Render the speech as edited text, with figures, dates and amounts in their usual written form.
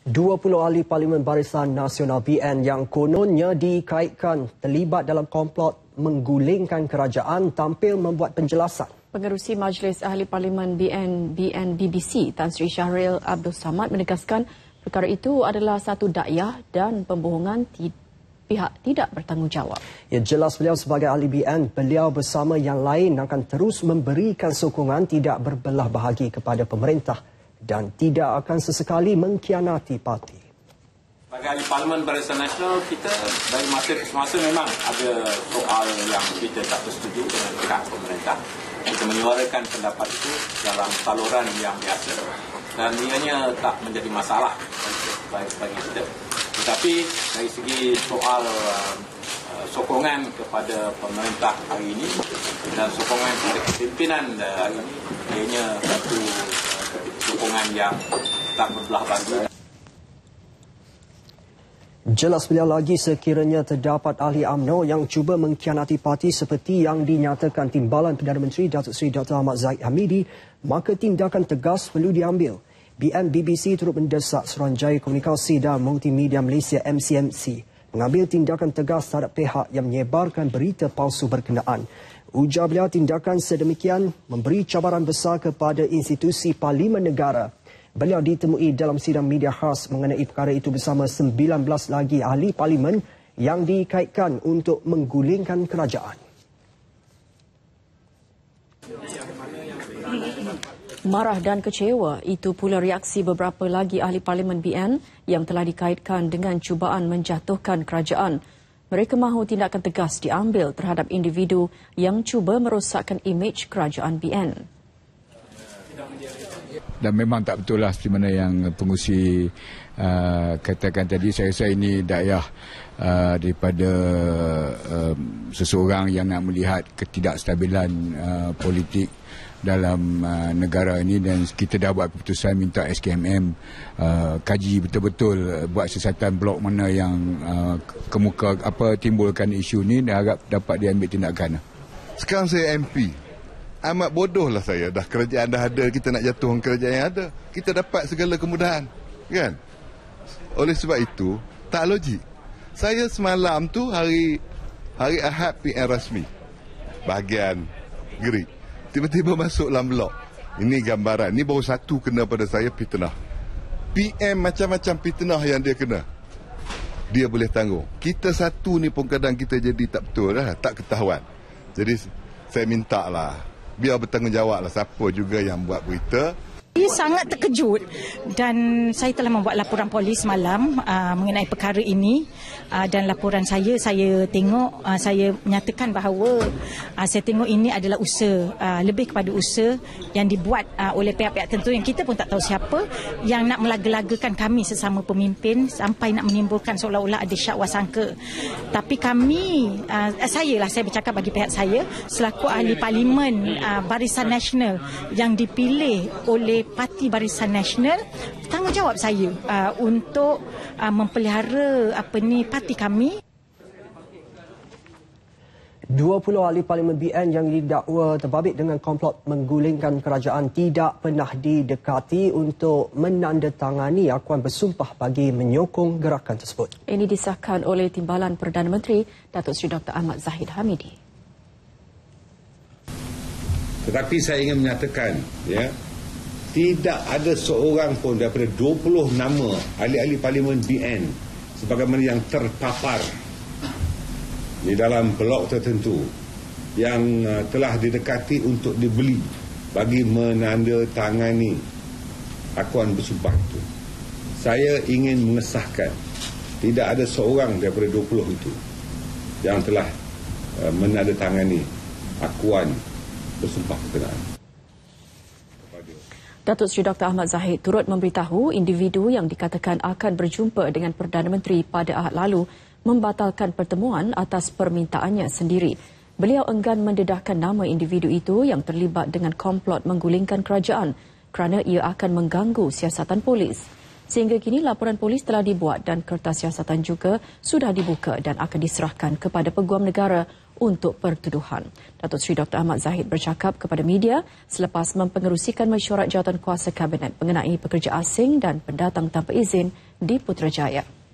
20 ahli Parlimen Barisan Nasional BN yang kononnya dikaitkan terlibat dalam komplot menggulingkan kerajaan tampil membuat penjelasan. Pengerusi Majlis Ahli Parlimen BN BBC Tan Sri Syahril Abdul Samad menegaskan perkara itu adalah satu dakyah dan pembohongan pihak tidak bertanggungjawab. Ya, jelas beliau sebagai ahli BN, beliau bersama yang lain akan terus memberikan sokongan tidak berbelah bahagi kepada pemerintah dan tidak akan sesekali mengkhianati parti. Sebagai ahli Parlimen Barisan Nasional, kita dari masa ke semasa memang ada soal yang kita tak bersetuju dengan pihak pemerintah. Kita menyuarakan pendapat itu dalam saluran yang biasa dan ianya tak menjadi masalah bagi kita. Tetapi dari segi soal sokongan kepada pemerintah hari ini dan sokongan kepada kepimpinan hari ini, ianya satu sokongan yang tak berbelah bagi. Jelas beliau lagi sekiranya terdapat ahli UMNO yang cuba mengkhianati parti seperti yang dinyatakan Timbalan Perdana Menteri Datuk Seri Dr. Ahmad Zahid Hamidi, maka tindakan tegas perlu diambil. BN BBC turut mendesak Suruhanjaya Komunikasi dan Multimedia Malaysia MCMC mengambil tindakan tegas terhadap pihak yang menyebarkan berita palsu berkenaan. Ujar beliau tindakan sedemikian memberi cabaran besar kepada institusi Parlimen Negara. Beliau ditemui dalam sidang media khas mengenai perkara itu bersama 19 lagi ahli parlimen yang dikaitkan untuk menggulingkan kerajaan. Marah dan kecewa, itu pula reaksi beberapa lagi ahli parlimen BN yang telah dikaitkan dengan cubaan menjatuhkan kerajaan. Mereka mahu tindakan tegas diambil terhadap individu yang cuba merosakkan imej kerajaan BN. Dan memang tak betul lah seperti mana yang pengurusi katakan tadi. Saya rasa ini dakyah daripada seseorang yang nak melihat ketidakstabilan politik dalam negara ini, dan kita dah buat keputusan minta SKMM kaji betul-betul buat siasatan blok mana yang kemuka timbulkan isu ni dan harap dapat diambil tindakan. Sekarang saya MP. Amat bodohlah saya. Dah kerajaan dah ada, kita nak jatuhkan kerajaan yang ada. Kita dapat segala kemudahan, kan? Oleh sebab itu, tak logik. Saya semalam tu hari Ahad PN rasmi. Bahagian Gerik. Tiba-tiba masuk dalam blok. Ini gambaran. Ini baru satu kena pada saya fitnah. PM macam-macam fitnah yang dia kena. Dia boleh tanggung. Kita satu ni pun kadang kita jadi tak betul lah, tak ketahuan. Jadi saya minta lah, biar bertanggungjawab lah siapa juga yang buat berita. Saya sangat terkejut dan saya telah membuat laporan polis malam mengenai perkara ini, dan laporan saya tengok, saya menyatakan bahawa saya tengok ini adalah usaha, lebih kepada usaha yang dibuat oleh pihak-pihak tertentu yang kita pun tak tahu siapa, yang nak melaga-lagakan kami sesama pemimpin sampai nak menimbulkan seolah-olah ada syak wasangka. Tapi kami, saya bercakap bagi pihak saya selaku ahli Parlimen Barisan Nasional yang dipilih oleh Parti Barisan Nasional, tanggungjawab saya untuk memelihara parti kami. 20 ahli Parlimen BN yang didakwa terbabit dengan komplot menggulingkan kerajaan tidak pernah didekati untuk menandatangani akuan bersumpah bagi menyokong gerakan tersebut. Ini disahkan oleh Timbalan Perdana Menteri Datuk Seri Dr. Ahmad Zahid Hamidi. Tetapi saya ingin menyatakan, tidak ada seorang pun daripada 20 nama ahli-ahli Parlimen BN sebagaimana yang terpapar di dalam blok tertentu yang telah didekati untuk dibeli bagi menandatangani akuan bersumpah itu. Saya ingin mengesahkan tidak ada seorang daripada 20 itu yang telah menandatangani akuan bersumpah berkenaan. Datuk Seri Dr. Ahmad Zahid turut memberitahu individu yang dikatakan akan berjumpa dengan Perdana Menteri pada Ahad lalu membatalkan pertemuan atas permintaannya sendiri. Beliau enggan mendedahkan nama individu itu yang terlibat dengan komplot menggulingkan kerajaan kerana ia akan mengganggu siasatan polis. Sehingga kini laporan polis telah dibuat dan kertas siasatan juga sudah dibuka dan akan diserahkan kepada Peguam Negara untuk pertuduhan. Datuk Seri Dr. Ahmad Zahid bercakap kepada media selepas mempengerusikan mesyuarat jawatan kuasa Kabinet mengenai pekerja asing dan pendatang tanpa izin di Putrajaya.